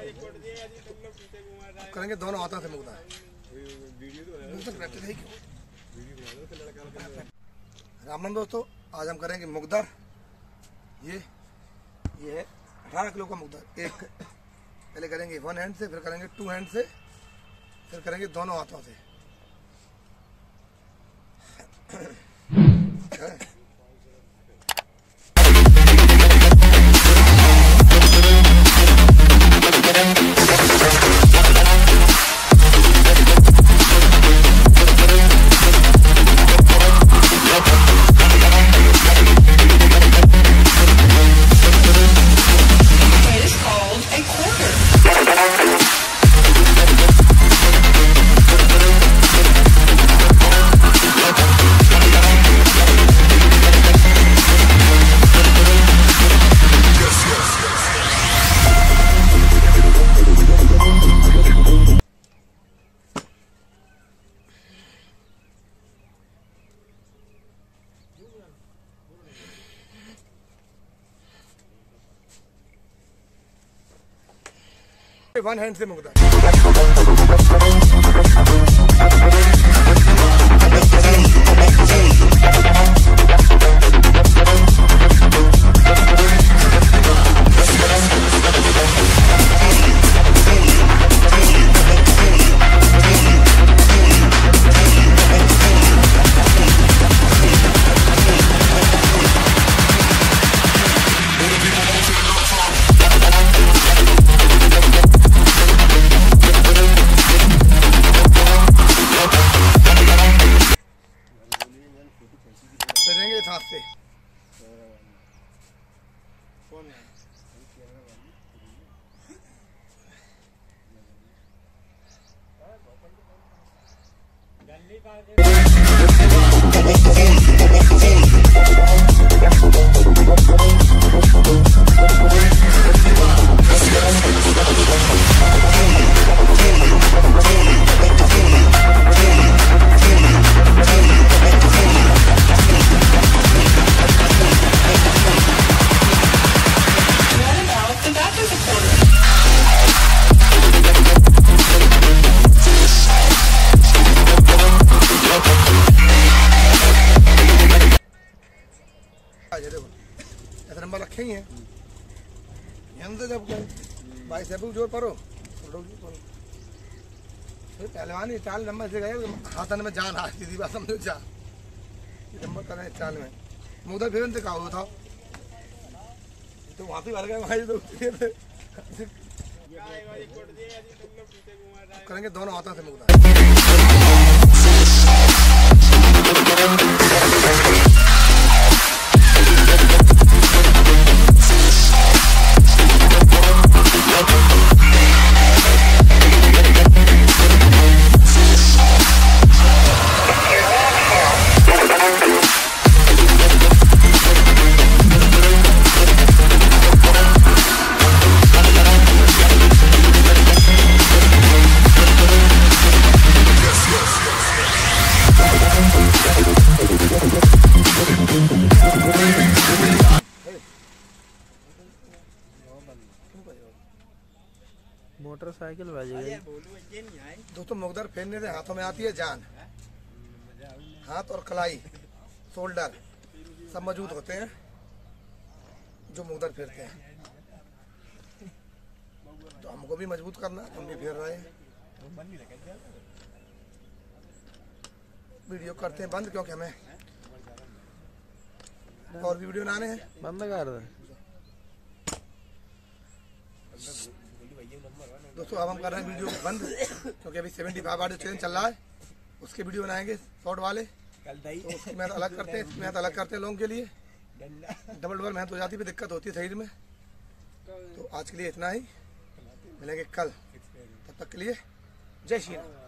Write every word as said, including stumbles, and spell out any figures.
करेंगे दोनों हाथों से मुग्धा। राम राम दोस्तों, आज हम करेंगे मुग्दर। ये ये है अठारह किलो का मुग्दर। एक पहले करेंगे वन हैंड से, फिर करेंगे टू हैंड से, फिर करेंगे दोनों हाथों से। वन हैंड से मुग्धा। हाथ से ऐसे नंबर रखे ही हैं। से जब भाई से जोर परो पहलवानी चाल नंबर से गए हाथन में जान हाथ सीधी बात समझो जा नंबर करें चाल में मुग्धा फिर से कहा था तो वहाँ पे भर गए भाई। तो करेंगे दोनों हाथों से मुग्धा। मोटरसाइकिल बजेगी दोस्तों। मुग्दर फेरने से हाथों में आती है जान। हाथ और कलाई शोल्डर सब मजबूत होते हैं जो मुग्दर फेरते हैं। तो हमको भी मजबूत करना, हम भी फेर रहे हैं। वीडियो करते हैं बंद क्योंकि हमें और भी वीडियो बनाने हैं। बंद कर दे दोस्तों। अब हम कर रहे हैं वीडियो बंद क्योंकि अभी सेवेंटी फाइव आर चैलेंज चल रहा है, उसके वीडियो बनाएंगे शॉर्ट वाले। तो उसकी मेहनत अलग करते हैं, इसकी मेहनत अलग करते हैं लोगों के लिए। डबल डबल मेहनत हो जाती है, दिक्कत होती है शरीर में। तो आज के लिए इतना ही, मिलेंगे कल। तब तक के लिए जय श्री राम।